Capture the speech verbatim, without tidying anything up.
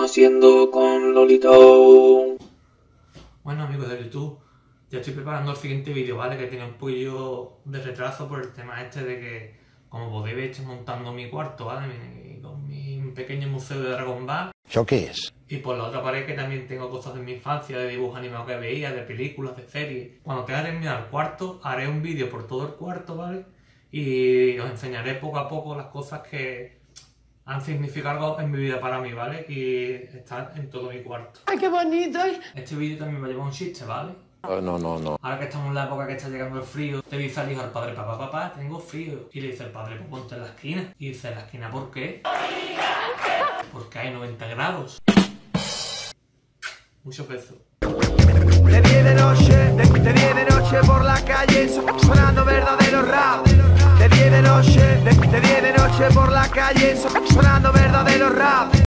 haciendo con Lolito? Bueno, amigos de YouTube, ya estoy preparando el siguiente vídeo, ¿vale? Que tiene un poquillo de retraso por el tema este de que, como podéis ver, estoy montando mi cuarto, ¿vale? Mi, con mi pequeño museo de Dragon Ball. ¿Eso qué es? Y por la otra pared que también tengo cosas de mi infancia, de dibujos animados que veía, de películas, de series. Cuando tenga terminado el cuarto, haré un vídeo por todo el cuarto, ¿vale? Y os enseñaré poco a poco las cosas que han significado algo en mi vida para mí, ¿vale? Y están en todo mi cuarto. ¡Ay, qué bonito! Este vídeo también me lleva un chiste, ¿vale? Oh, no, no, no. Ahora que estamos en la época que está llegando el frío, le dice al hijo al padre: papá, papá, tengo frío. Y le dice el padre: pues ponte en la esquina. Y dice: ¿en la esquina por qué? Porque hay noventa grados. Mucho peso. De día y de noche, de, de día y de noche por la calle sonando verdadero rap. De día y de noche, de, de día y de noche por la calle sonando verdadero rap.